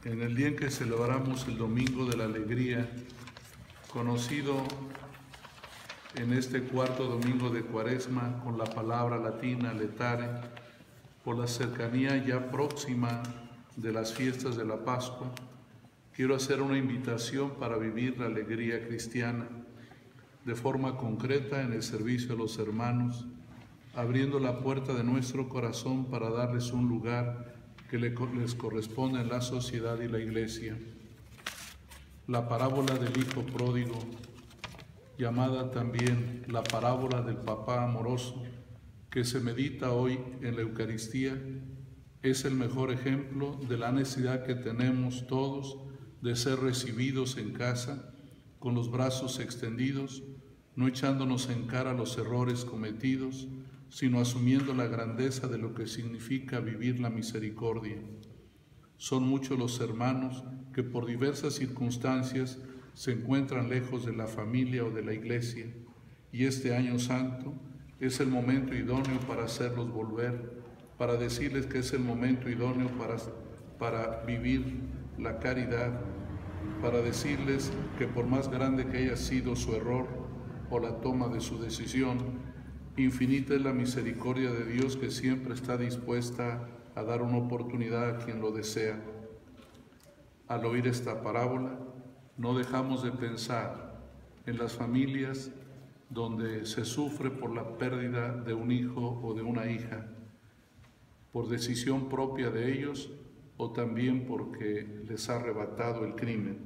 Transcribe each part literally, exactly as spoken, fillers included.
En el día en que celebramos el Domingo de la Alegría, conocido en este cuarto domingo de Cuaresma con la palabra latina letare, por la cercanía ya próxima de las fiestas de la Pascua, quiero hacer una invitación para vivir la alegría cristiana de forma concreta en el servicio a los hermanos, abriendo la puerta de nuestro corazón para darles un lugar que les corresponde en la sociedad y la Iglesia. La parábola del Hijo Pródigo, llamada también la parábola del Papá Amoroso, que se medita hoy en la Eucaristía, es el mejor ejemplo de la necesidad que tenemos todos de ser recibidos en casa con los brazos extendidos, no echándonos en cara los errores cometidos, sino asumiendo la grandeza de lo que significa vivir la misericordia. Son muchos los hermanos que por diversas circunstancias se encuentran lejos de la familia o de la Iglesia, y este año santo es el momento idóneo para hacerlos volver, para decirles que es el momento idóneo para, para vivir la caridad, para decirles que por más grande que haya sido su error o la toma de su decisión, infinita es la misericordia de Dios que siempre está dispuesta a dar una oportunidad a quien lo desea. Al oír esta parábola, no dejamos de pensar en las familias donde se sufre por la pérdida de un hijo o de una hija, por decisión propia de ellos o también porque les ha arrebatado el crimen.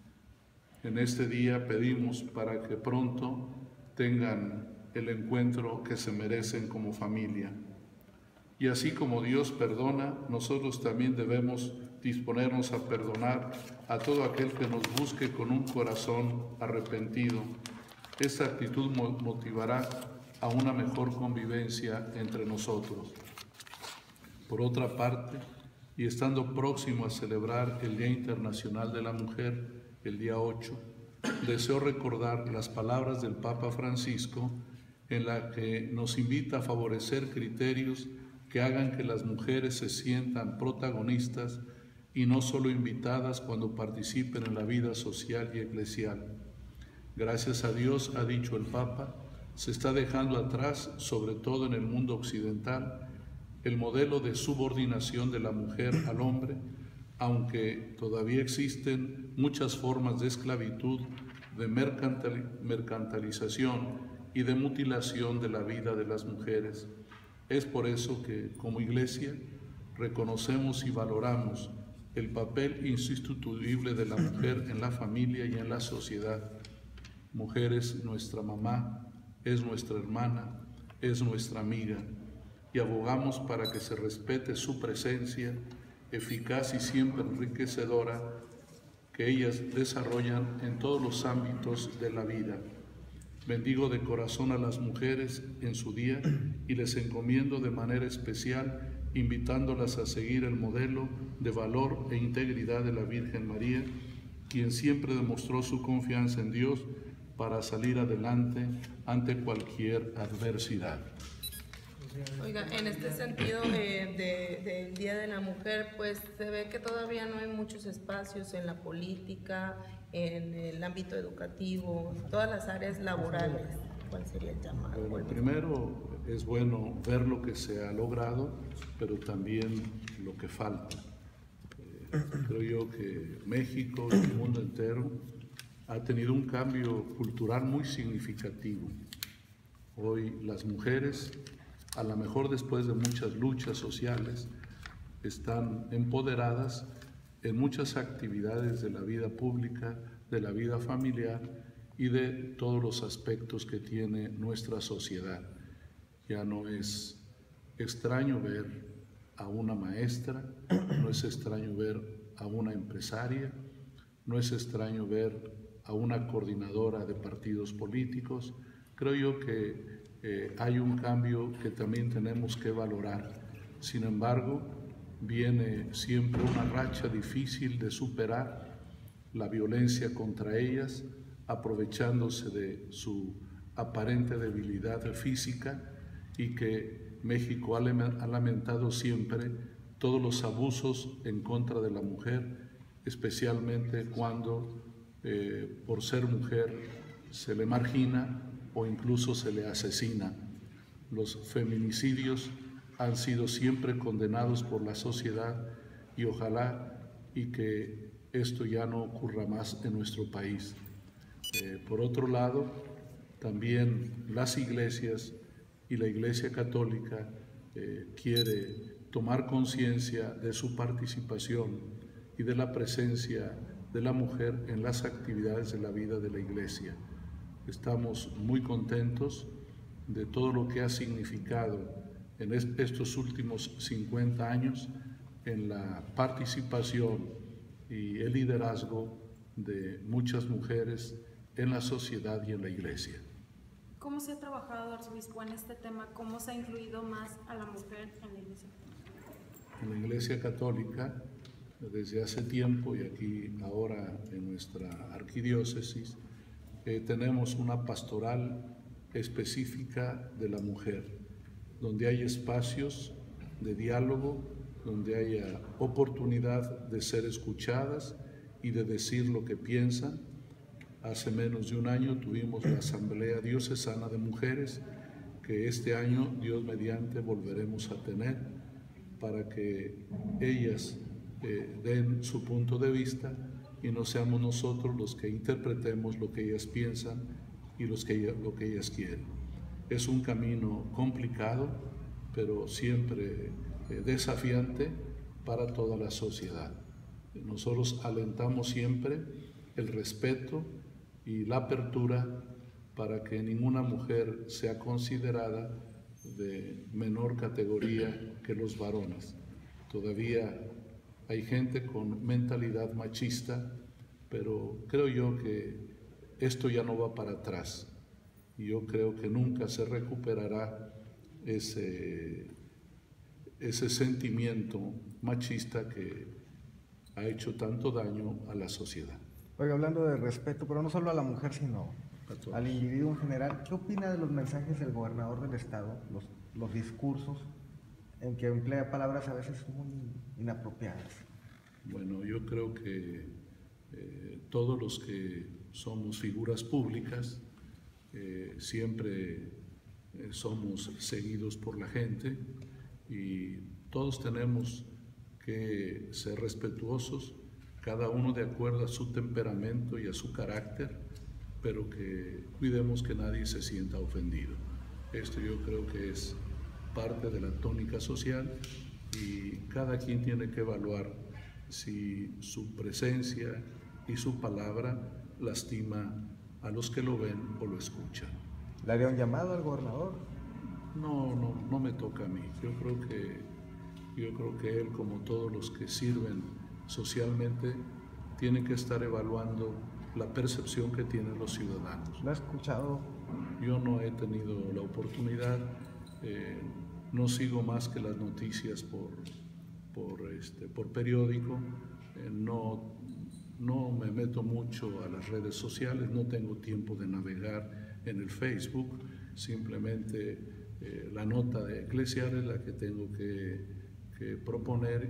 En este día pedimos para que pronto tengan el encuentro que se merecen como familia. Y así como Dios perdona, nosotros también debemos disponernos a perdonar a todo aquel que nos busque con un corazón arrepentido. Esta actitud motivará a una mejor convivencia entre nosotros. Por otra parte, y estando próximo a celebrar el Día Internacional de la Mujer, el día ocho, deseo recordar las palabras del Papa Francisco en la que nos invita a favorecer criterios que hagan que las mujeres se sientan protagonistas y no solo invitadas cuando participen en la vida social y eclesial. Gracias a Dios, ha dicho el Papa, se está dejando atrás, sobre todo en el mundo occidental, el modelo de subordinación de la mujer al hombre, aunque todavía existen muchas formas de esclavitud, de mercantilización y de mutilación de la vida de las mujeres. Es por eso que, como Iglesia, reconocemos y valoramos el papel insustituible de la mujer en la familia y en la sociedad. Mujer es nuestra mamá, es nuestra hermana, es nuestra amiga, y abogamos para que se respete su presencia, eficaz y siempre enriquecedora, que ellas desarrollan en todos los ámbitos de la vida. Bendigo de corazón a las mujeres en su día y les encomiendo de manera especial, invitándolas a seguir el modelo de valor e integridad de la Virgen María, quien siempre demostró su confianza en Dios para salir adelante ante cualquier adversidad. Oiga, en este sentido eh, de, del Día de la Mujer, pues se ve que todavía no hay muchos espacios en la política, en el ámbito educativo, todas las áreas laborales. ¿Cuál sería el llamado? Bueno, primero es bueno ver lo que se ha logrado, pero también lo que falta. Eh, creo yo que México y el mundo entero ha tenido un cambio cultural muy significativo. Hoy las mujeres, a lo mejor después de muchas luchas sociales, están empoderadas en muchas actividades de la vida pública, de la vida familiar y de todos los aspectos que tiene nuestra sociedad. Ya no es extraño ver a una maestra, no es extraño ver a una empresaria, no es extraño ver a una coordinadora de partidos políticos. Creo yo que Eh, hay un cambio que también tenemos que valorar. Sin embargo, viene siempre una racha difícil de superar, la violencia contra ellas, aprovechándose de su aparente debilidad física, y que México ha lamentado siempre todos los abusos en contra de la mujer especialmente cuando eh, por ser mujer se le margina o incluso se le asesina. Los feminicidios han sido siempre condenados por la sociedad y ojalá y que esto ya no ocurra más en nuestro país. Eh, por otro lado, también las iglesias y la Iglesia Católica eh, quiere tomar conciencia de su participación y de la presencia de la mujer en las actividades de la vida de la Iglesia. Estamos muy contentos de todo lo que ha significado en estos últimos cincuenta años en la participación y el liderazgo de muchas mujeres en la sociedad y en la Iglesia. ¿Cómo se ha trabajado, arzobispo, en este tema? ¿Cómo se ha incluido más a la mujer en la Iglesia? En la Iglesia Católica, desde hace tiempo y aquí ahora en nuestra arquidiócesis, eh, tenemos una pastoral específica de la mujer, donde hay espacios de diálogo, donde haya oportunidad de ser escuchadas y de decir lo que piensan. Hace menos de un año tuvimos la Asamblea Diocesana de Mujeres, que este año, Dios mediante, volveremos a tener, para que ellas eh, den su punto de vista y no seamos nosotros los que interpretemos lo que ellas piensan y los que ella, lo que ellas quieren. Es un camino complicado, pero siempre eh, desafiante para toda la sociedad. Nosotros alentamos siempre el respeto y la apertura para que ninguna mujer sea considerada de menor categoría que los varones. Todavía hay gente con mentalidad machista, pero creo yo que esto ya no va para atrás. Y yo creo que nunca se recuperará ese, ese sentimiento machista que ha hecho tanto daño a la sociedad. Oiga, hablando de respeto, pero no solo a la mujer, sino al individuo en general, ¿qué opina de los mensajes del gobernador del estado, los, los discursos en que emplea palabras a veces muy inapropiadas? Bueno, yo creo que eh, todos los que somos figuras públicas eh, siempre eh, somos seguidos por la gente y todos tenemos que ser respetuosos, cada uno de acuerdo a su temperamento y a su carácter, pero que cuidemos que nadie se sienta ofendido. Esto yo creo que es parte de la tónica social y cada quien tiene que evaluar si su presencia y su palabra lastima a los que lo ven o lo escuchan. ¿Le haría un llamado al gobernador? No, no, no me toca a mí. Yo creo que, yo creo que él, como todos los que sirven socialmente, tiene que estar evaluando la percepción que tienen los ciudadanos. ¿Lo ha escuchado? Yo no he tenido la oportunidad, eh, no sigo más que las noticias por, por, este, por periódico, eh, no, no me meto mucho a las redes sociales, no tengo tiempo de navegar en el Facebook, simplemente eh, la nota de eclesial es la que tengo que, que proponer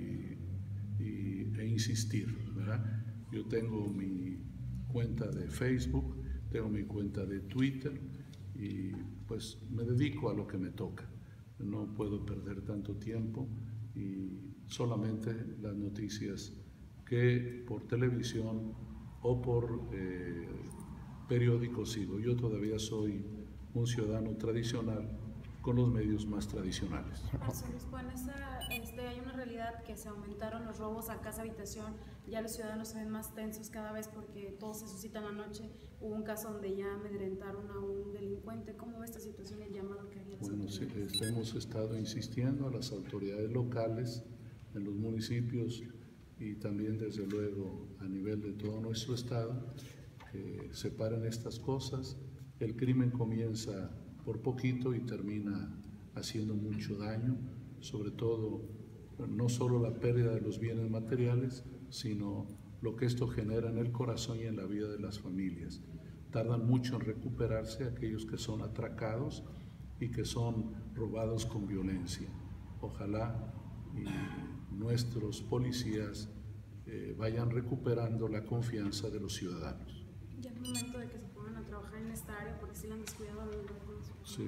y, y, e insistir, ¿verdad? Yo tengo mi cuenta de Facebook, tengo mi cuenta de Twitter y pues me dedico a lo que me toca. No puedo perder tanto tiempo y solamente las noticias que por televisión o por eh, periódicos sigo. Yo todavía soy un ciudadano tradicional con los medios más tradicionales. Arzobispo, en esa, este, hay una realidad que se aumentaron los robos a casa habitación, ya los ciudadanos se ven más tensos cada vez porque todo se suscita en la noche. Hubo un caso donde ya amedrentaron a un delincuente. ¿Cómo ve esta situación, el llamado que haría? Bueno, sí, este, hemos estado insistiendo a las autoridades locales en los municipios y también desde luego a nivel de todo nuestro estado que separen estas cosas. El crimen comienza por poquito y termina haciendo mucho daño, sobre todo no solo la pérdida de los bienes materiales, sino lo que esto genera en el corazón y en la vida de las familias. Tardan mucho en recuperarse aquellos que son atracados y que son robados con violencia. Ojalá y nuestros policías eh, vayan recuperando la confianza de los ciudadanos. Ya es momento de que se pongan a trabajar en esta área porque sí la han descuidado a los gobiernos. Sí,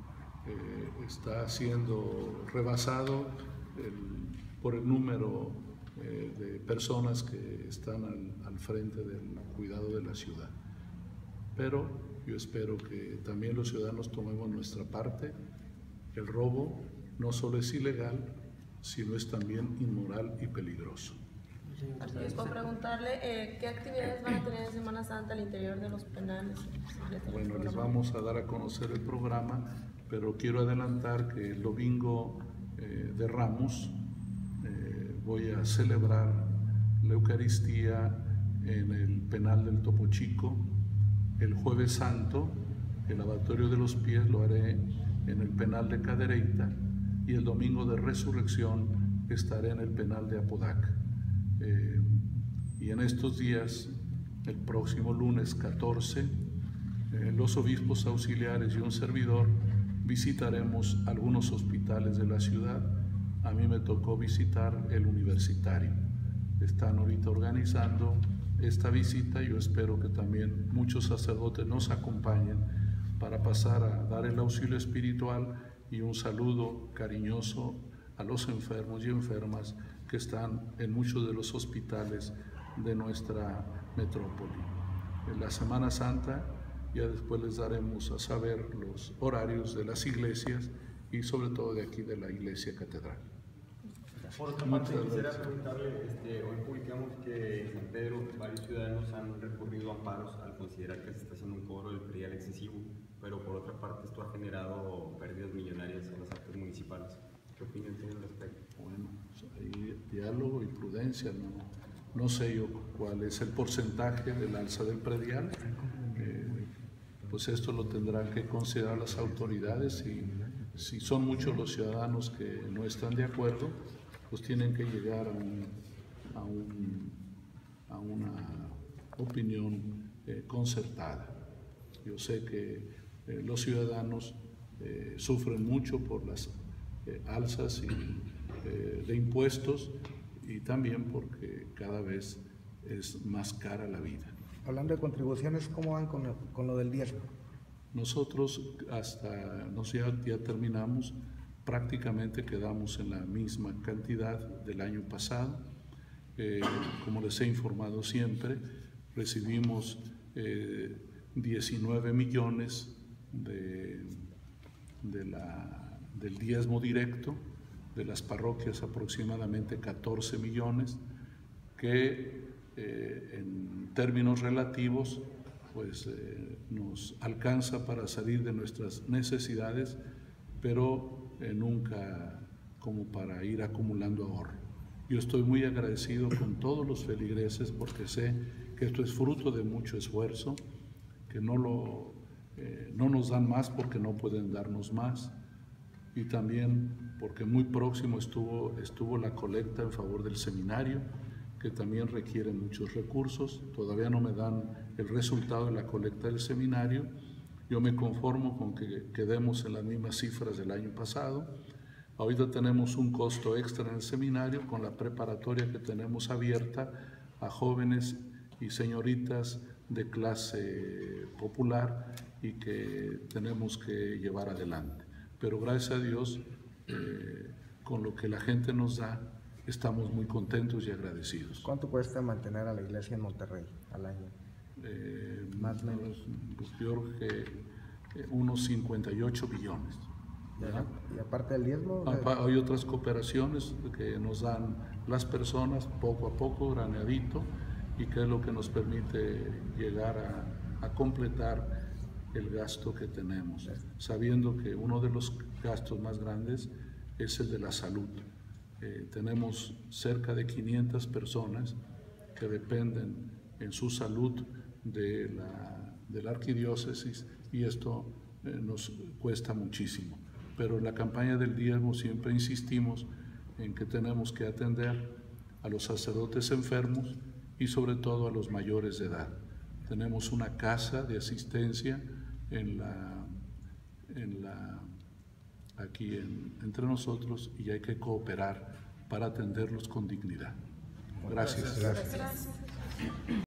eh, está siendo rebasado el, por el número eh, de personas que están al, al frente del cuidado de la ciudad. Pero yo espero que también los ciudadanos tomemos nuestra parte. El robo no solo es ilegal, sino es también inmoral y peligroso. Arzobispo, preguntarle eh, qué actividades van a tener en Semana Santa al interior de los penales. Bueno, les vamos a dar a conocer el programa, pero quiero adelantar que el domingo eh, de Ramos eh, voy a celebrar la Eucaristía en el penal del Topo Chico. El Jueves Santo, el lavatorio de los pies lo haré en el penal de Cadereyta, y el domingo de Resurrección estaré en el penal de Apodaca. Eh, y en estos días, el próximo lunes catorce, eh, los obispos auxiliares y un servidor visitaremos algunos hospitales de la ciudad. A mí me tocó visitar el universitario. Están ahorita organizando esta visita. Yo espero que también muchos sacerdotes nos acompañen para pasar a dar el auxilio espiritual y un saludo cariñoso a los enfermos y enfermas que están en muchos de los hospitales de nuestra metrópoli. En la Semana Santa ya después les daremos a saber los horarios de las iglesias y sobre todo de aquí de la Iglesia Catedral. Por otra parte, quisiera preguntarle, este, hoy publicamos que en San Pedro varios ciudadanos han recurrido a amparos al considerar que se está haciendo un cobro del predial excesivo, pero por otra parte esto ha generado pérdidas millonarias en las arcas municipales. ¿Qué opinión tiene al respecto? Bueno, hay diálogo y prudencia, no, no sé yo cuál es el porcentaje del alza del predial, eh, pues esto lo tendrán que considerar las autoridades, y si son muchos los ciudadanos que no están de acuerdo, pues tienen que llegar a, un, a, un, a una opinión eh, concertada. Yo sé que eh, los ciudadanos eh, sufren mucho por las eh, alzas y, eh, de impuestos, y también porque cada vez es más cara la vida. Hablando de contribuciones, ¿cómo van con lo, con lo del diezmo? Nosotros hasta, no sé, ya, ya terminamos, prácticamente quedamos en la misma cantidad del año pasado. Eh, como les he informado siempre, recibimos eh, diecinueve millones de, de la, del diezmo directo, de las parroquias aproximadamente catorce millones, que eh, en términos relativos pues eh, nos alcanza para salir de nuestras necesidades, pero eh, nunca como para ir acumulando ahorro. Yo estoy muy agradecido con todos los feligreses porque sé que esto es fruto de mucho esfuerzo, que no, lo, eh, no nos dan más porque no pueden darnos más, y también porque muy próximo estuvo, estuvo la colecta en favor del seminario, que también requiere muchos recursos. Todavía no me dan el resultado de la colecta del seminario. Yo me conformo con que quedemos en las mismas cifras del año pasado. Ahorita tenemos un costo extra en el seminario con la preparatoria que tenemos abierta a jóvenes y señoritas de clase popular y que tenemos que llevar adelante. Pero gracias a Dios, eh, con lo que la gente nos da, estamos muy contentos y agradecidos. ¿Cuánto cuesta mantener a la iglesia en Monterrey al año? Eh, Más o menos. Pues yo creo que eh, unos cincuenta y ocho billones. ¿verdad? Y aparte del diezmo, Apa- hay otras cooperaciones que nos dan las personas poco a poco, graneadito, y que es lo que nos permite llegar a, a completar el gasto que tenemos, sabiendo que uno de los gastos más grandes es el de la salud. Eh, tenemos cerca de quinientas personas que dependen en su salud de la, de la arquidiócesis, y esto eh, nos cuesta muchísimo. Pero en la campaña del diezmo siempre insistimos en que tenemos que atender a los sacerdotes enfermos y sobre todo a los mayores de edad. Tenemos una casa de asistencia en la, en la, aquí en, entre nosotros, y hay que cooperar para atenderlos con dignidad. Gracias. Gracias. Gracias.